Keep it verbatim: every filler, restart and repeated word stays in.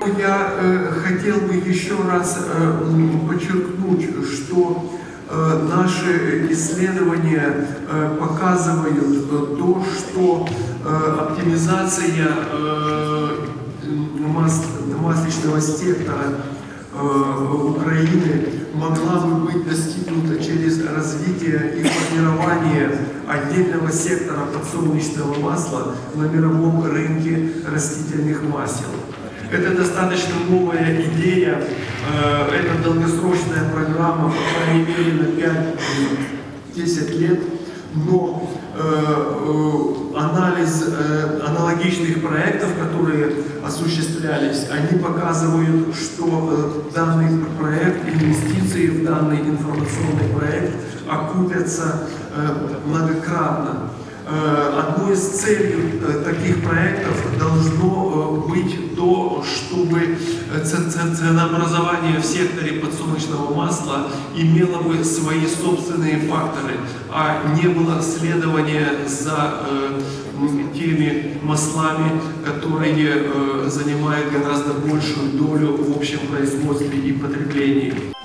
я э, хотел бы еще раз э, подчеркнуть, что э, наши исследования э, показывают э, то, что э, оптимизация э, мас масличного сектора Украины могла бы быть достигнута через развитие и формирование отдельного сектора подсолнечного масла на мировом рынке растительных масел. Это достаточно новая идея, это долгосрочная программа, по крайней мере, на пять-десять лет, но анализ аналогичных проектов, которые осуществлялись, они показывают, что данный проект, инвестиции в данный информационный проект окупятся многократно. Одной из целей таких проектов должно быть то, чтобы ценообразование в секторе подсолнечного масла имело бы свои собственные факторы, а не было следования за теми маслами, которые занимают гораздо большую долю в общем производстве и потреблении.